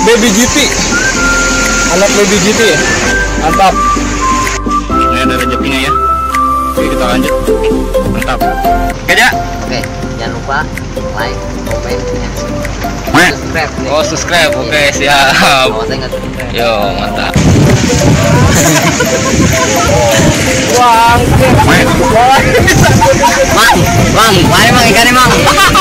Baby GT, anak Baby GT, mantap. Ini ada rezekinya ya. Oke, kita lanjut. Mantap. Oke ya. Oke, jangan lupa like, komen, subscribe. Oh, subscribe. Oke, siap. Kalau saya nggak subscribe. Yo, mantap. Bang, mari bang ikannya bang.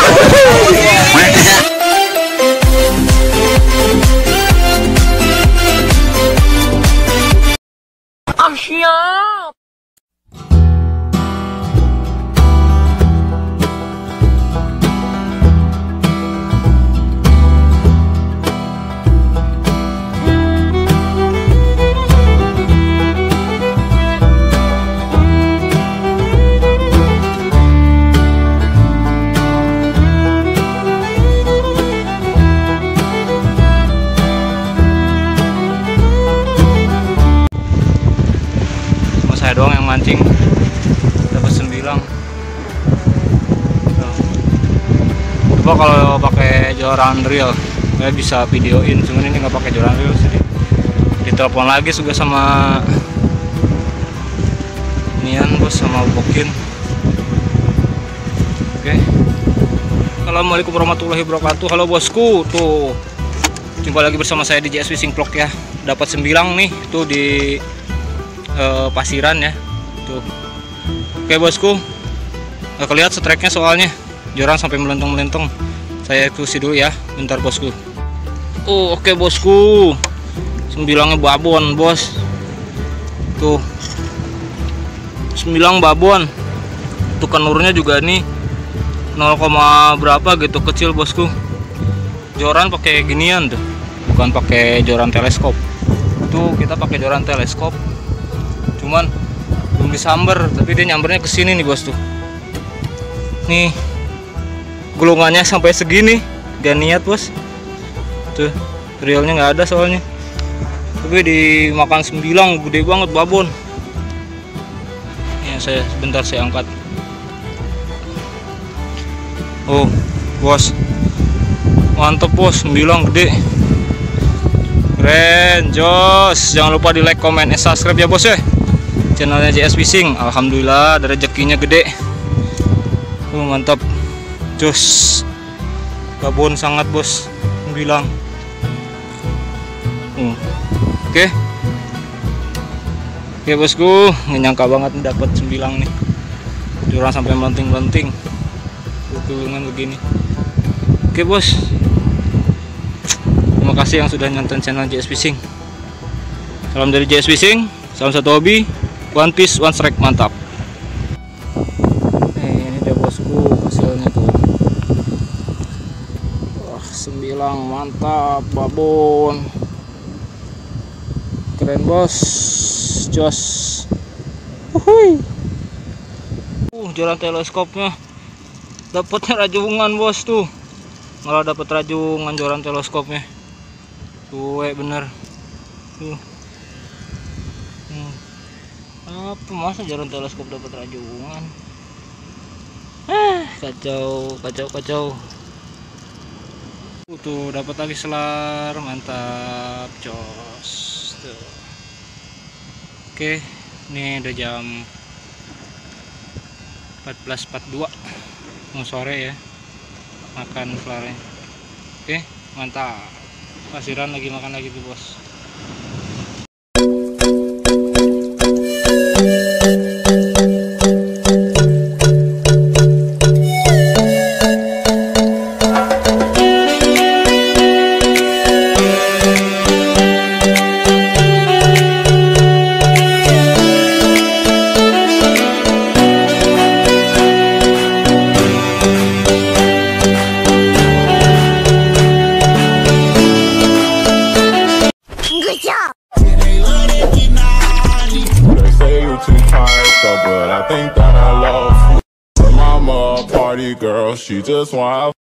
Siap. Saya doang yang mancing dapat 9. Coba kalau pakai joran reel saya bisa videoin, cuman ini nggak pakai joran reel sih. Ditelepon lagi juga sama Nian bos, sama Bokin. Oke. Assalamualaikum warahmatullahi wabarakatuh. Halo bosku, tuh jumpa lagi bersama saya di JS Fishing Vlog ya. Dapat 9 nih tuh di pasiran ya tuh. Oke bosku, nggak kelihatan strike-nya soalnya joran sampai melentung-melentung. Saya ikusi dulu ya bentar bosku. Oh oke bosku, 9-nya babon bos tuh, 9 babon tuh. Kenurnya juga nih 0, berapa gitu, kecil bosku. Joran pakai ginian tuh, bukan pakai joran teleskop. Tuh kita pakai joran teleskop, cuman belum disamber, tapi dia nyambernya ke sini nih bos tuh. Nih gulungannya sampai segini, gak niat bos. Tuh reelnya nggak ada soalnya, tapi dimakan 9, gede banget babon. Ya saya sebentar saya angkat. Oh bos, mantep bos, 9 gede, keren, jos. Jangan lupa di like, comment, subscribe ya bos ya channelnya JS Fishing. Alhamdulillah ada rezekinya gede. Mantap, jos. Babon sangat bos, bilang. Oke bosku, nggak nyangka banget dapat 9 nih. Joran sampai melenting-melenting, gulungan begini. Oke bos, terima kasih yang sudah nonton channel JS Fishing. Salam dari JS Fishing, salam satu hobi, one fish one strike, mantap. Ini dia bosku hasilnya tuh. Wah 9, mantap babon, keren bos, jos. Uhuy. Joran teleskopnya dapatnya rajungan bos tuh, malah dapat rajungan joran teleskopnya tuh, bener tuh. Apa masa joran teleskop dapat rajungan? Kacau. Tuh dapat lagi selar, mantap, jos tuh. Oke, ini udah jam 14.42, mau sore ya, makan selarnya. Oke, mantap. Pasiran lagi makan lagi tuh bos. But I think that I love you. Mama, party girl, she just want